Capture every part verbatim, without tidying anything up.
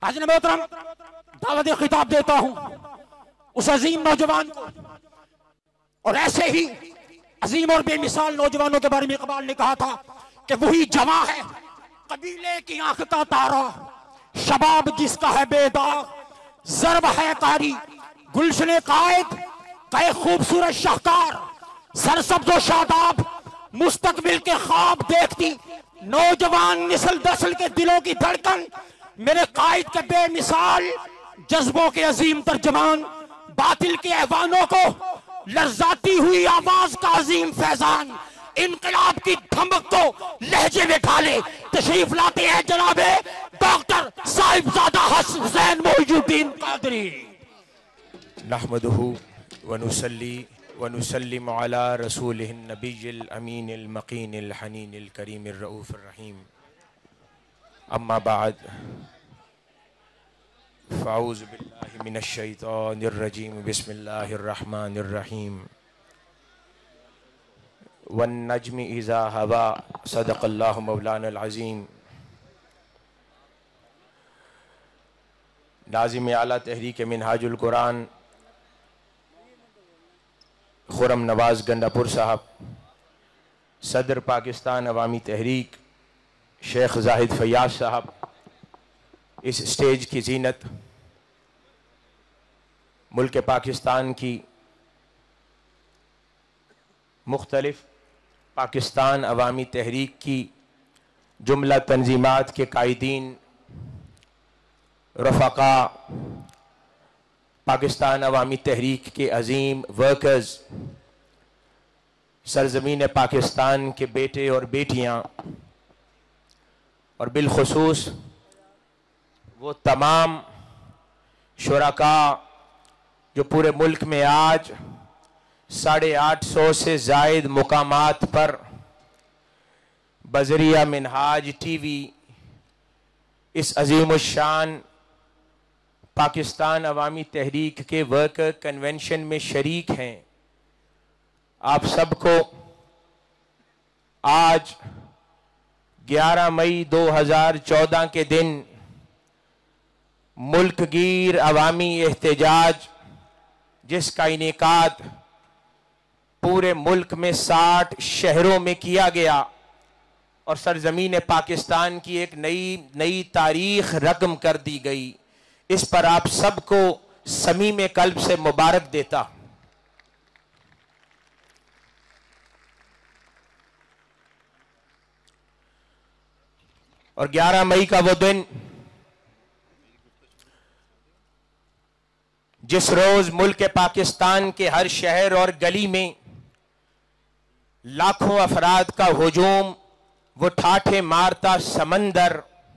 حاضرین محترم، دعوت خطاب دیتا ہوں اس عظیم نوجوان کو، اور ایسے ہی عظیم اور بے مثال نوجوانوں کے بارے میں اقبال نے کہا تھا کہ وہی جواں ہے قبیلے کی آنکھ کا تارا، شباب جس کا ہے بے داغ، ضرب ہے قاری گلشن قائد کہ خوبصورت شاہکار، سرسبز و شاداب مستقبل کے خواب دیکھتی نوجوان نسل دسل کے دلوں کی دھڑکن، میرے قائد کے بے مثال جذبوں کے عظیم ترجمان، باطل کے ایوانوں کو لرزاتی ہوئی آواز کا عظیم فیضان، انقلاب کی دھمک کو لہجے میں ڈھالے تشریف لاتے ہیں جناب ڈاکٹر صاحبزادہ حسین محی الدین قادری۔ نحمدہ ونصلی ونسلم علی رسولہ النبی الامین المقین الحنین الکریم الرؤوف الرحیم، اما بعد فاعوذ باللہ من الشیطان الرجیم، بسم اللہ الرحمن الرحیم، والنجم اذا ہوا، صدق اللہ مولانا العظیم۔ ناظم اعلیٰ تحریک منہاج القرآن خرم نواز گنڈا پور صاحب، صدر پاکستان عوامی تحریک شیخ زاہد فیاض صاحب، اس اسٹیج کی زینت ملک پاکستان کی مختلف پاکستان عوامی تحریک کی جملہ تنظیمات کے قائدین، رفقاء، پاکستان عوامی تحریک کے عظیم ورکرز، سرزمین پاکستان کے بیٹے اور بیٹیاں، اور بالخصوص وہ تمام شرکاء جو پورے ملک میں آج ساڑھے آٹھ سو سے زائد مقامات پر بذریعہ منہاج ٹی وی اس عظیم الشان پاکستان عوامی تحریک کے ورکر کنونشن میں شریک ہیں، آپ سب کو آج گیارہ مئی دو ہزار چودہ کے دن ملک گیر عوامی احتجاج جس کا انعقاد پورے ملک میں ساٹھ شہروں میں کیا گیا اور سرزمین پاکستان کی ایک نئی نئی تاریخ رقم کر دی گئی، اس پر آپ سب کو صمیم قلب سے مبارک دیتا۔ اور گیارہ مئی کا وہ دن جس روز ملک پاکستان کے ہر شہر اور گلی میں لاکھوں افراد کا ہجوم، وہ ٹھاٹھے مارتا سمندر،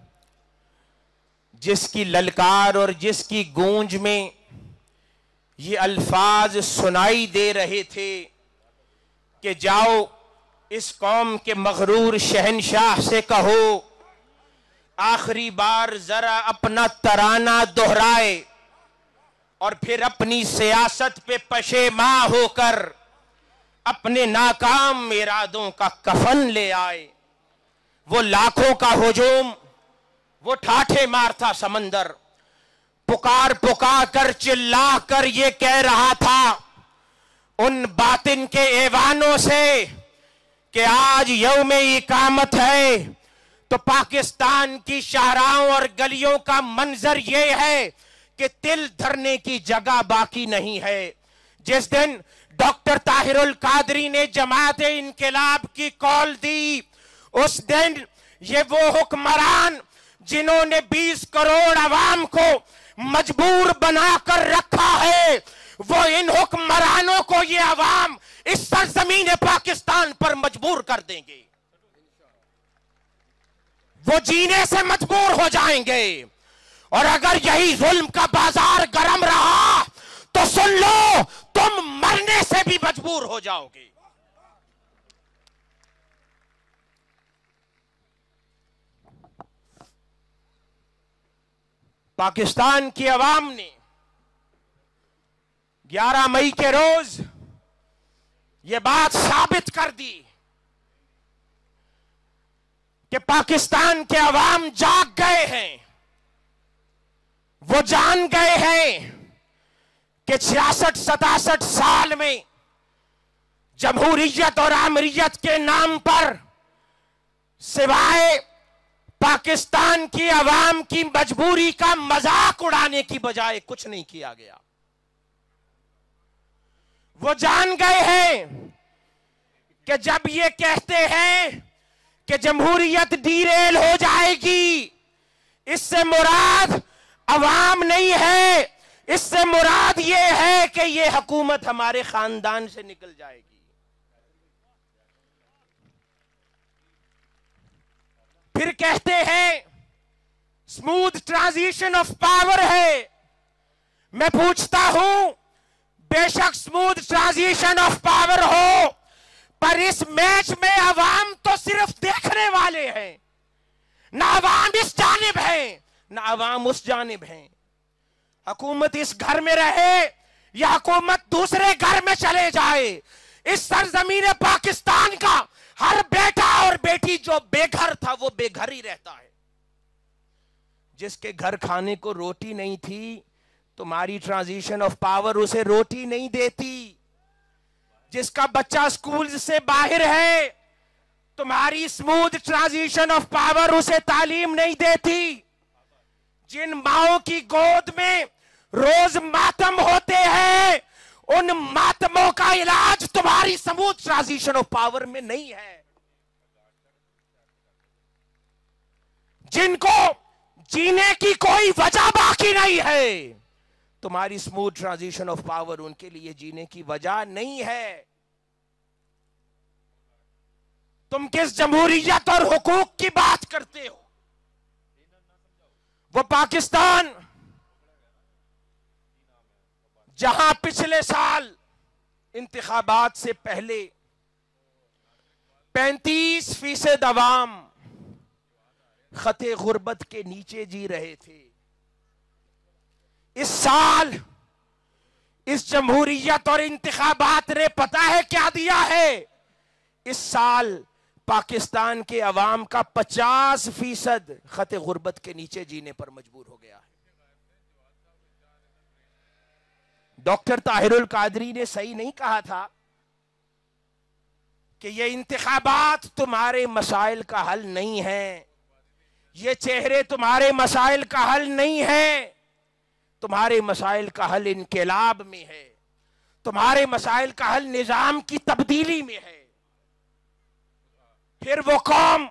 جس کی للکار اور جس کی گونج میں یہ الفاظ سنائی دے رہے تھے کہ جاؤ اس قوم کے مغرور شہنشاہ سے کہو آخری بار ذرا اپنا ترانہ دہرائے اور پھر اپنی سیاست پہ پشیماں ہو کر اپنے ناکام ارادوں کا کفن لے آئے۔ وہ لاکھوں کا ہجوم، وہ ٹھاٹھے مارتا سمندر پکار پکار کر چلا کر یہ کہہ رہا تھا ان باطن کے ایوانوں سے کہ آج یوم اقامت ہے، تو پاکستان کی شاہراہوں اور گلیوں کا منظر یہ ہے کہ تل دھرنے کی جگہ باقی نہیں ہے۔ جس دن ڈاکٹر طاہر القادری نے جماعت انقلاب کی کال دی، اس دن یہ وہ حکمران جنہوں نے بیس کروڑ عوام کو مجبور بنا کر رکھا ہے، وہ ان حکمرانوں کو یہ عوام اس سرزمین پاکستان پر مجبور کر دیں گے، وہ جینے سے مجبور ہو جائیں گے۔ اور اگر یہی ظلم کا بازار گرم رہا تو سن لو تم مرنے سے بھی مجبور ہو جاؤ گے۔ پاکستان کی عوام نے گیارہ مئی کے روز یہ بات ثابت کر دی کہ پاکستان کے عوام جاگ گئے ہیں، وہ جان گئے ہیں کہ چھیاسٹھ ستاسٹھ سال میں جمہوریت اور آمریت کے نام پر سوائے پاکستان کی عوام کی مجبوری کا مذاق اڑانے کی بجائے کچھ نہیں کیا گیا. وہ جان گئے ہیں کہ جب یہ کہتے ہیں کہ جمہوریت ڈیریل ہو جائے گی، اس سے مراد عوام نہیں ہے، اس سے مراد یہ ہے کہ یہ حکومت ہمارے خاندان سے نکل جائے گی. پھر کہتے ہیں اسموتھ ٹرانزیشن آف پاور ہے. میں پوچھتا ہوں، بے شک اسموتھ ٹرانزیشن آف پاور ہو، پر اس میچ میں عوام تو صرف دیکھنے والے ہیں. نہ عوام اس جانب ہیں نہ عوام اس جانب ہیں. حکومت اس گھر میں رہے یا حکومت دوسرے گھر میں چلے جائے، اس سرزمین پاکستان کا ہر بیٹا اور بیٹی جو بے گھر تھا وہ بے گھر ہی رہتا ہے. جس کے گھر کھانے کو روٹی نہیں تھی، تمہاری ٹرانزیشن آف پاور اسے روٹی نہیں دیتی. جس کا بچہ سکول سے باہر ہے، تمہاری اسموتھ ٹرانزیشن آف پاور اسے تعلیم نہیں دیتی. جن ماؤں کی گود میں روز ماتم ہوتے ہیں، ان ماتموں کا علاج تمہاری اسموتھ ٹرانزیشن آف پاور میں نہیں ہے. جن کو جینے کی کوئی وجہ باقی نہیں ہے، تمہاری اسموتھ ٹرانزیشن آف پاور ان کے لیے جینے کی وجہ نہیں ہے. تم کس جمہوریت اور حقوق کی بات کرتے ہو؟ وہ پاکستان جہاں پچھلے سال انتخابات سے پہلے پینتیس فیصد عوام خط غربت کے نیچے جی رہے تھے، اس سال اس جمہوریت اور انتخابات نے پتہ ہے کیا دیا ہے؟ اس سال پاکستان کے عوام کا پچاس فیصد خط غربت کے نیچے جینے پر مجبور ہو گیا ہے. ڈاکٹر طاہر القادری نے صحیح نہیں کہا تھا کہ یہ انتخابات تمہارے مسائل کا حل نہیں ہے، یہ چہرے تمہارے مسائل کا حل نہیں ہے. تمہارے مسائل کا حل انقلاب میں ہے، تمہارے مسائل کا حل نظام کی تبدیلی میں ہے. پھر وہ قوم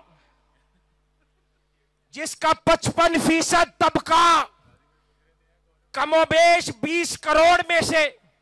جس کا پچپن فیصد طبقہ کم و بیش بیس کروڑ میں سے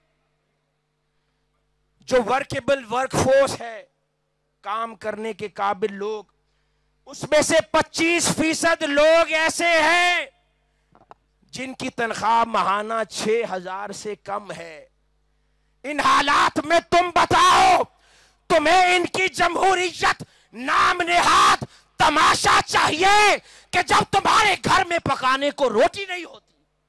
جو ورکیبل ورک فورس ہے، کام کرنے کے قابل لوگ، اس میں سے پچیس فیصد لوگ ایسے ہیں جن کی تنخواہ ماہانہ چھ ہزار سے کم ہے. ان حالات میں تم بتاؤ، تمہیں ان کی جمہوریت نام نہاد تماشا چاہیے کہ جب تمہارے گھر میں پکانے کو روٹی نہیں ہوتی؟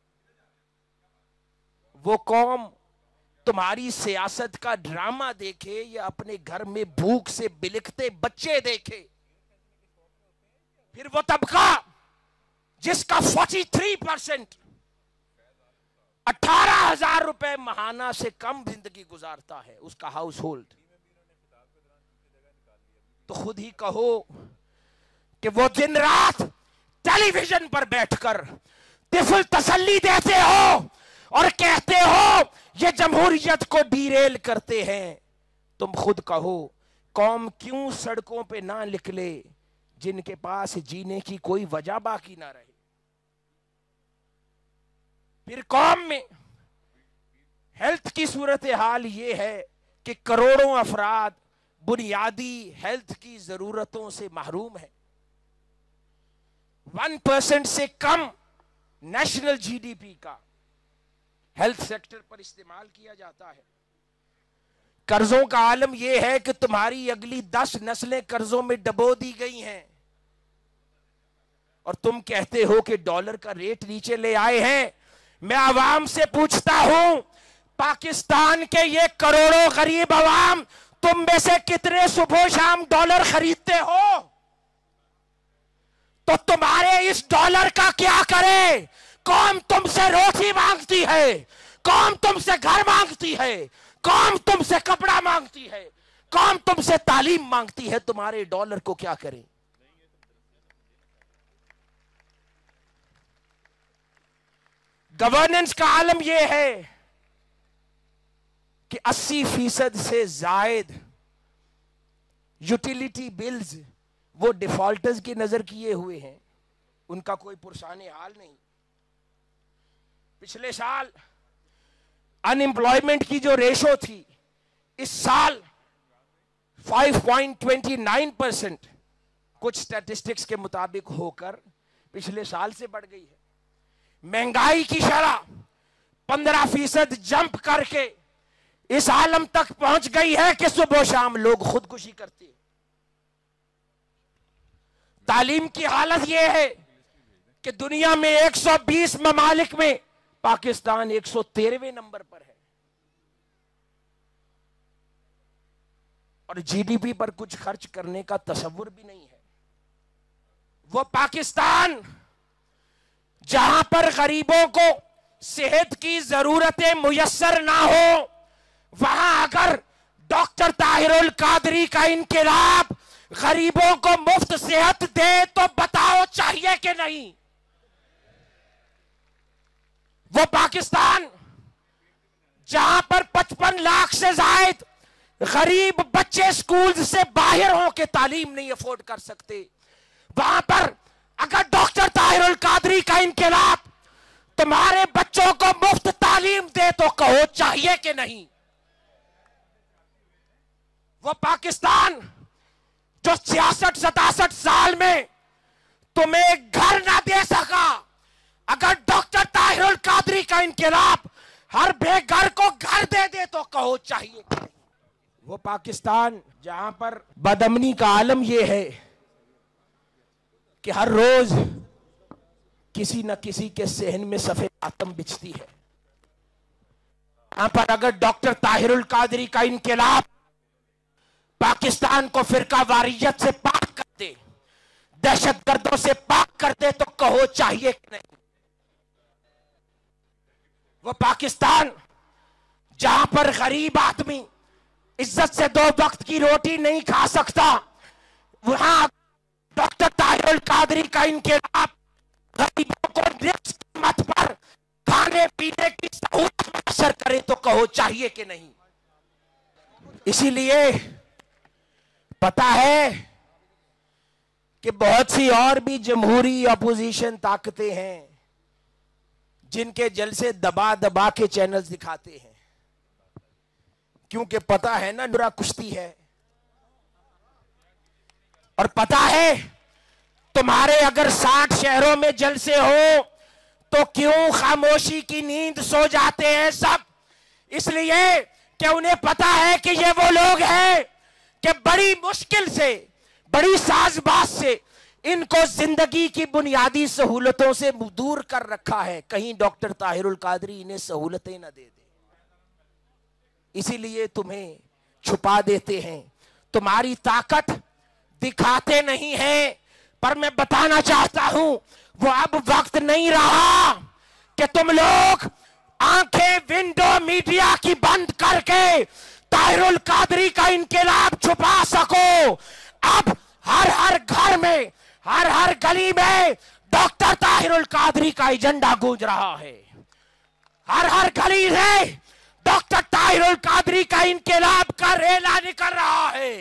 وہ قوم تمہاری سیاست کا ڈرامہ دیکھے یا اپنے گھر میں بھوک سے بلکتے بچے دیکھے؟ پھر وہ طبقہ جس کا فورٹی تھری پرسنٹ اٹھارہ ہزار روپے ماہانہ سے کم زندگی گزارتا ہے، اس کا ہاؤس ہولڈ، تو خود ہی کہو کہ وہ دن رات ٹیلی ویژن پر بیٹھ کر طفل تسلی دیتے ہو اور کہتے ہو یہ جمہوریت کو ڈیریل کرتے ہیں. تم خود کہو قوم کیوں سڑکوں پہ نہ نکلے جن کے پاس جینے کی کوئی وجہ باقی نہ رہے؟ پھر قوم میں ہیلتھ کی صورتحال یہ ہے کہ کروڑوں افراد بنیادی ہیلتھ کی ضرورتوں سے محروم ہیں. ون پرسنٹ سے کم نیشنل جی ڈی پی کا ہیلتھ سیکٹر پر استعمال کیا جاتا ہے. قرضوں کا عالم یہ ہے کہ تمہاری اگلی دس نسلیں قرضوں میں ڈبو دی گئی ہیں اور تم کہتے ہو کہ ڈالر کا ریٹ نیچے لے آئے ہیں. میں عوام سے پوچھتا ہوں، پاکستان کے یہ کروڑوں غریب عوام تم میں سے کتنے صبح شام ڈالر خریدتے ہو؟ تو تمہارے اس ڈالر کا کیا کرے؟ قوم تم سے روٹی مانگتی ہے، قوم تم سے گھر مانگتی ہے، قوم تم سے کپڑا مانگتی ہے، قوم تم سے تعلیم مانگتی ہے، تمہارے ڈالر کو کیا کریں؟ گورننس کا عالم یہ ہے کہ اسی فیصد سے زائد یوٹیلیٹی بلز وہ ڈیفالٹرز کی نظر کیے ہوئے ہیں، ان کا کوئی پرسان حال نہیں۔ پچھلے سال ان امپلائمنٹ کی جو ریشو تھی، اس سال five point twenty nine percent کچھ سٹیٹسٹکس کے مطابق ہو کر پچھلے سال سے بڑھ گئی ہے۔ مہنگائی کی شرح پندرہ فیصد جمپ کر کے اس عالم تک پہنچ گئی ہے کہ صبح و شام لوگ خودکشی کرتے ہیں۔ تعلیم کی حالت یہ ہے کہ دنیا میں ایک سو بیس ممالک میں پاکستان ایک سو تیرہویں نمبر پر ہے، اور جی ڈی پی پر کچھ خرچ کرنے کا تصور بھی نہیں ہے۔ وہ پاکستان جہاں پر غریبوں کو صحت کی ضرورتیں میسر نہ ہو، وہاں اگر ڈاکٹر طاہر القادری کا انقلاب غریبوں کو مفت صحت دے تو بتاؤ چاہیے کہ نہیں؟ وہ پاکستان جہاں پر پچپن لاکھ سے زائد غریب بچے سکول سے باہر ہوں کے تعلیم نہیں افورڈ کر سکتے، وہاں پر اگر ڈاکٹر طاہر القادری کا انقلاب تمہارے بچوں کو مفت تعلیم دے تو کہو چاہیے کہ نہیں؟ وہ پاکستان جو چھیاسٹھ ستاسٹھ سال میں تمہیں گھر نہ دے سکا، اگر ڈاکٹر طاہر القادری کا انقلاب ہر بے گھر کو گھر دے دے تو کہو چاہیے کہ نہیں؟ وہ پاکستان جہاں پر بدامنی کا عالم یہ ہے کہ ہر روز کسی نہ کسی کے صحن میں سفید آتم بچھتی ہے، یہاں پر اگر ڈاکٹر طاہر القادری کا انقلاب پاکستان کو فرقہ واریت سے پاک کر دے، دہشت گردوں سے پاک کر دے تو کہو چاہیے کہ نہیں؟ وہ پاکستان جہاں پر غریب آدمی عزت سے دو وقت کی روٹی نہیں کھا سکتا، وہاں ڈاکٹر طاہر القادری کا انقلاب غریبوں کو نصف قیمت پر کھانے پینے کی سہولت میسر کرے تو کہو چاہیے کہ نہیں؟ اسی لیے پتا ہے کہ بہت سی اور بھی جمہوری اپوزیشن طاقتیں ہیں جن کے جلسے دبا دبا کے چینلز دکھاتے ہیں، کیونکہ پتا ہے نا نرا کشتی ہے، اور پتا ہے تمہارے اگر ساٹھ شہروں میں جلسے ہو تو کیوں خاموشی کی نیند سو جاتے ہیں سب؟ اس لیے کہ انہیں پتا ہے کہ یہ وہ لوگ ہیں کہ بڑی مشکل سے، بڑی ساز باز سے ان کو زندگی کی بنیادی سہولتوں سے دور کر رکھا ہے، کہیں ڈاکٹر طاہر القادری انہیں سہولتیں نہ دے دے، اسی لیے تمہیں چھپا دیتے ہیں، تمہاری طاقت دکھاتے نہیں ہیں۔ پر میں بتانا چاہتا ہوں وہ اب وقت نہیں رہا کہ تم لوگ آنکھیں ونڈو میڈیا کی بند کر کے طاہر القادری کا انقلاب چھپا سکو۔ اب ہر ہر گھر میں، ہر ہر گلی میں ڈاکٹر طاہر القادری کا ایجنڈا گونج رہا ہے، ہر ہر گلی میں ڈاکٹر طاہر القادری کا انقلاب کا ریلا نکل رہا ہے۔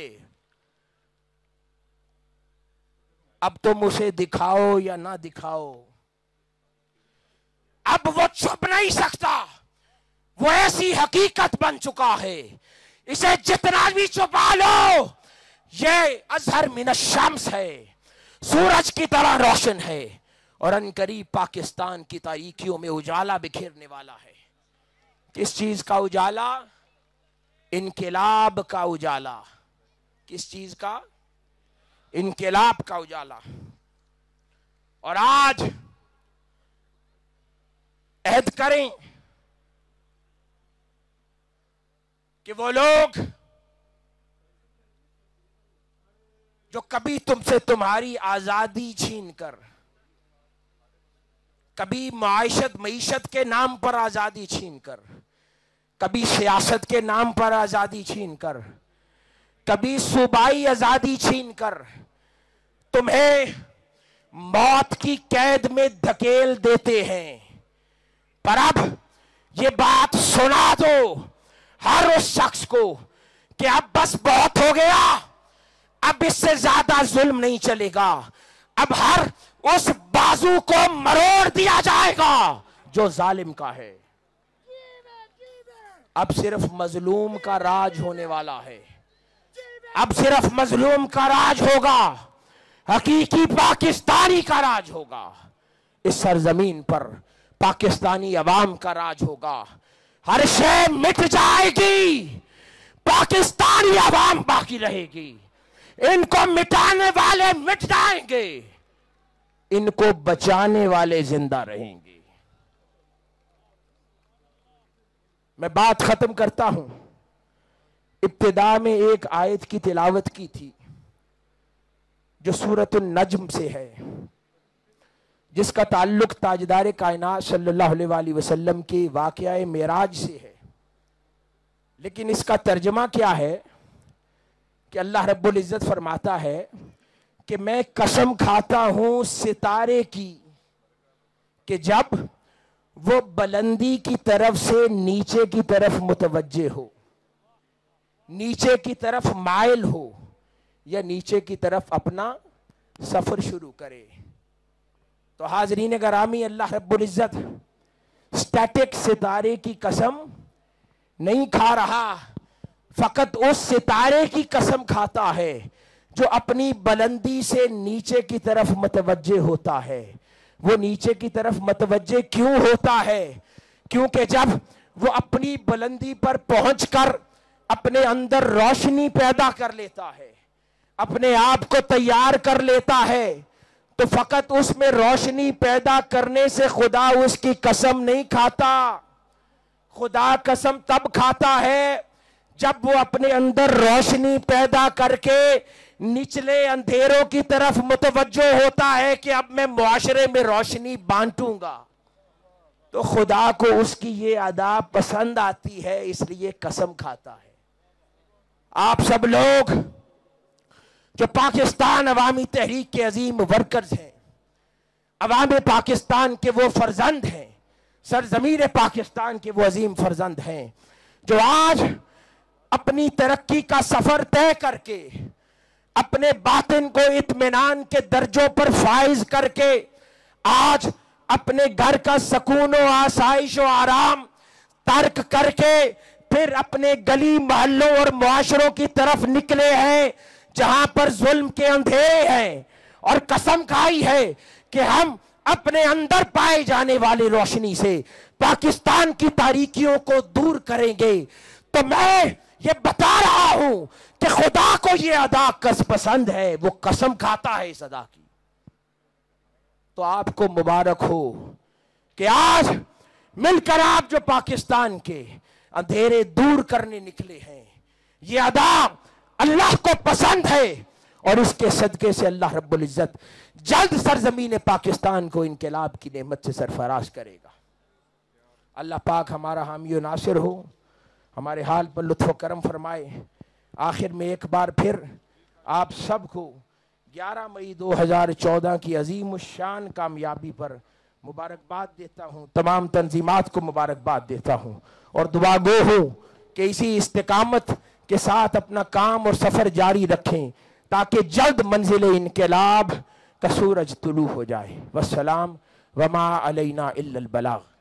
اب تم اسے دکھاؤ یا نہ دکھاؤ، اب وہ چھپ نہیں سکتا، وہ ایسی حقیقت بن چکا ہے، اسے جتنا بھی چھپا لو یہ اظہر من الشمس ہے، سورج کی طرح روشن ہے، اور ان قریب پاکستان کی تاریکیوں میں اجالا بکھیرنے والا ہے۔ کس چیز کا اجالا؟ انقلاب کا اجالا۔ کس چیز کا؟ انقلاب کا اجالا۔ اور آج عہد کریں کہ وہ لوگ جو کبھی تم سے تمہاری آزادی چھین کر کبھی معاشت معیشت کے نام پر آزادی چھین کر، کبھی سیاست کے نام پر آزادی چھین کر، کبھی صوبائی آزادی چھین کر تمہیں موت کی قید میں دھکیل دیتے ہیں۔ پر اب یہ بات سنا دو ہر اس شخص کو کہ اب بس بہت ہو گیا، اب اس سے زیادہ ظلم نہیں چلے گا، اب ہر اس بازو کو مروڑ دیا جائے گا جو ظالم کا ہے۔ اب صرف مظلوم کا راج ہونے والا ہے، اب صرف مظلوم کا راج ہوگا، حقیقی پاکستانی کا راج ہوگا، اس سرزمین پر پاکستانی عوام کا راج ہوگا۔ ہر شے مٹ جائے گی، پاکستانی عوام باقی رہے گی، ان کو مٹانے والے مٹ جائیں گے، ان کو بچانے والے زندہ رہیں گے۔ میں بات ختم کرتا ہوں۔ ابتدا میں ایک آیت کی تلاوت کی تھی جو سورۃ النجم سے ہے، جس کا تعلق تاجدار کائنات صلی اللہ علیہ وآلہ وسلم کے واقعہ معراج سے ہے، لیکن اس کا ترجمہ کیا ہے کہ اللہ رب العزت فرماتا ہے کہ میں قسم کھاتا ہوں ستارے کی کہ جب وہ بلندی کی طرف سے نیچے کی طرف متوجہ ہو، نیچے کی طرف مائل ہو یا نیچے کی طرف اپنا سفر شروع کرے۔ تو حاضرین گرامی، اللہ رب العزت سٹیٹک ستارے کی قسم نہیں کھا رہا، فقط اس ستارے کی قسم کھاتا ہے جو اپنی بلندی سے نیچے کی طرف متوجہ ہوتا ہے۔ وہ نیچے کی طرف متوجہ کیوں ہوتا ہے؟ کیونکہ جب وہ اپنی بلندی پر پہنچ کر اپنے اندر روشنی پیدا کر لیتا ہے، اپنے آپ کو تیار کر لیتا ہے، تو فقط اس میں روشنی پیدا کرنے سے خدا اس کی قسم نہیں کھاتا۔ خدا قسم تب کھاتا ہے جب وہ اپنے اندر روشنی پیدا کر کے نچلے اندھیروں کی طرف متوجہ ہوتا ہے کہ اب میں معاشرے میں روشنی بانٹوں گا، تو خدا کو اس کی یہ ادا پسند آتی ہے، اس لیے قسم کھاتا ہے۔ آپ سب لوگ جو پاکستان عوامی تحریک کے عظیم ورکرز ہیں، عوام پاکستان کے وہ فرزند ہیں، سرزمین پاکستان کے وہ عظیم فرزند ہیں جو آج اپنی ترقی کا سفر طے کر کے اپنے باطن کو اطمینان کے درجوں پر فائز کر کے آج اپنے گھر کا سکون و آسائش و آرام ترک کر کے پھر اپنے گلی محلوں اور معاشروں کی طرف نکلے ہیں جہاں پر ظلم کے اندھیرے ہیں، اور قسم کھائی ہے کہ ہم اپنے اندر پائے جانے والی روشنی سے پاکستان کی تاریکیوں کو دور کریں گے۔ تو میں یہ بتا رہا ہوں کہ خدا کو یہ ادا کس پسند ہے، وہ قسم کھاتا ہے اس ادا کی۔ تو آپ کو مبارک ہو کہ آج مل کر آپ جو پاکستان کے اندھیرے دور کرنے نکلے ہیں، یہ ادا اللہ کو پسند ہے، اور اس کے صدقے سے اللہ رب العزت جلد سرزمین پاکستان کو انقلاب کی نعمت سے سرفراز کرے گا۔ اللہ پاک ہمارا حامی و ناصر ہو، ہمارے حال پر لطف و کرم فرمائے۔ آخر میں ایک بار پھر آپ سب کو گیارہ مئی دو ہزار چودہ کی عظیم الشان کامیابی پر مبارکباد دیتا ہوں، تمام تنظیمات کو مبارکباد دیتا ہوں، اور دعا گو ہوں کہ اسی استقامت کے ساتھ اپنا کام اور سفر جاری رکھیں تاکہ جلد منزل انقلاب کا سورج طلوع ہو جائے۔ والسلام وما علینا الا البلاغ۔